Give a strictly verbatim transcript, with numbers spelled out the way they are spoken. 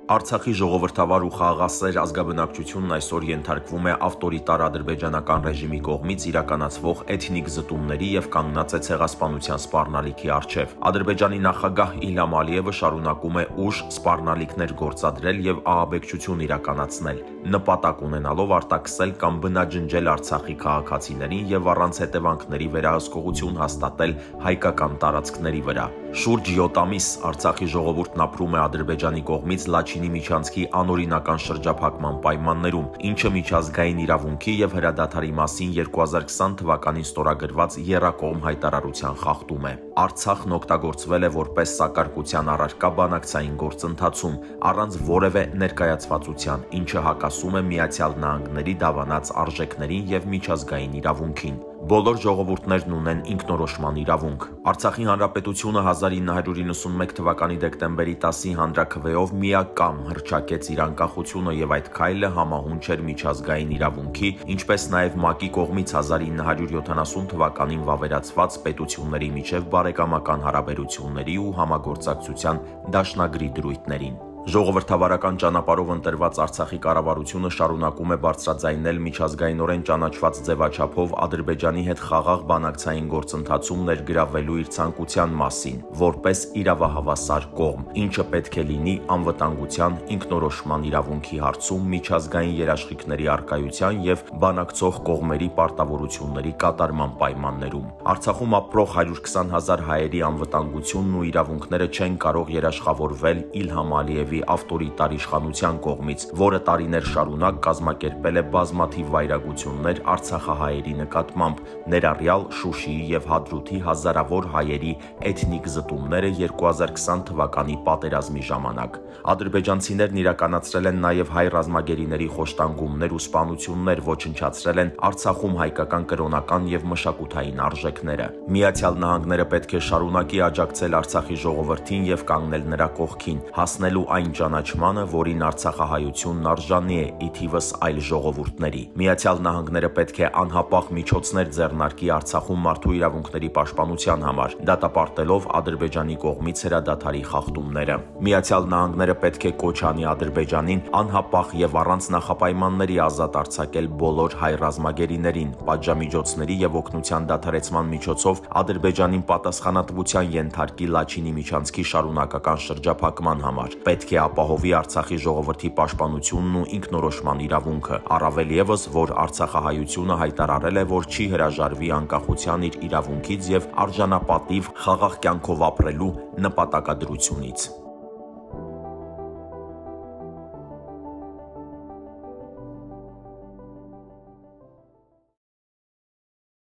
Արցախի ժողովրդավար ու խաղաղասեր ազգաբնակչությունն այսօր ենթարկվում է ավտորիտար ադրբեջանական ռեժիմի կողմից իրականացվող էթնիկ զտումների եւ կանգնած է ցեղասպանության սպառնալիքի առջեւ։ Ադրբեջանի նախագահ Իլհամ Ալիևը շարունակում է ուժ սպառնալիքներ գործադրել եւ ահաբեկչություն իրականացնել, նպատակ ունենալով արտաքսել կամ բնաջնջել Արցախի քաղաքացիներին եւ առանց հետևանքների վերահսկողություն հաստատել հայկական տարածքների վրա։ Շուրջ յոթ ամիս Արցախի ժողովուրդն ապրում է Ադրբեջանի կողմից Լաչինի միջանցքի անօրինական շրջափակման պայմաններում, ինչը միջազգային իրավունքի եւ հրադադարի մասին երկու հազար քսան թվականին ստորագրված եռակողմ հայտարարության խախտում է։ Արցախն օգտագործվել է որպես սակարկության առարկա բանակցային գործընթացում, առանց որևէ ներկայացվածության, ինչը հակասում է Միացյալ Նահանգների դավանած արժեքներին եւ միջազգային իրավունքին։ Բոլոր ժողովուրդներն ունեն ինքնորոշման իրավունք։ Արցախի հանրապետությունը հազար ինը հարյուր իննսունմեկ թվականի դեկտեմբերի տասի հանրաքվեով միակամ հռչակեց իր անկախությունը եւ այդ քայլը համահունչ էր միջազգային իրավունքի, ինչպես նաեւ ՄԱԿ-ի կողմից հազար ինը հարյուր յոթանասուն թվականին վավերացված պետությունների միջև բարեկամական հարաբերությունների ու համագործակցության դաշնագրի դրույթներին։ Ժողովրդավարական ճանապարհով ընտրված Արցախի կառավարությունը շարունակում է բարձրաձայնել միջազգայինորեն ճանաչված ձևաչափով Ադրբեջանի հետ խաղաղ բանակցային գործընթացում ներգրավվելու իր ցանկության մասին, որպես իրավահավասար կողմ, ինչը պետք է լինի անվտանգության, ինքնորոշման իրավունքի հարցում միջազգային երաշխիքների առկայության եւ բանակցող կողմերի պարտավորությունների կատարման պայմաններում։ Արցախում ապրող հարյուր քսան հազար հայերի անվտանգությունն ու իրավունքները չեն կարող երաշխավորվել Իլհամ Ալիևի ավտորիտար իշխանության կողմից, որը տարիներ շարունակ կազմակերպել է բազմաթիվ վայրագություններ արցախահայերի նկատմամբ, ներառյալ Շուշիի եւ Հադրութի հազարավոր հայերի էթնիկ զտումները երկու հազար քսան թվականի պատերազմի ժամանակ։ Ադրբեջանցիներն իրականացրել են նաեւ հայ ռազմագերիների խոշտանգումներ ու սպանություններ, ոչնչացրել են Արցախում հայկական կրոնական եւ մշակութային արժեքները։ Միացյալ Նահանգները պետք է շարունակի աջակցել Արցախի ժողովրդին եւ կանգնել նրա կողքին, հասնելու այն ճանաչմանը, որին արցախահայությունն արժանի է ի թիվս այլ ժողովուրդների։ Միացյալ Նահանգները պետք է անհապաղ միջոցներ ձեռնարկի Արցախում մարդու իրավունքների պաշտպանության համար, դատապարտելով Ադրբեջանի կողմից հրադադարի խախտումները։ Միացյալ Նահանգները պետք է կոչ անի Ադրբեջանին անհապաղ եւ առանց նախապայմանների ազատ արձակել բոլոր հայ ռազմագերիներին, պատժամիջոցների եւ օգնության դադարեցման միջոցով Ադրբեջանին պատասխանատվության ենթարկի Լաչինի միջանցքի շարունակական շրջափակման համար։ Պետք է ապահովի Արցախի ժողովրդի պաշտպանությունն ու ինքնորոշման իրավունքը, առավել եւս, որ արցախահայությունը հայտարարել է, որ չի հրաժարվի անկախության իր իրավունքից եւ արժանապատիվ խաղաղ կյանքով ապրելու նպատակադրությունից։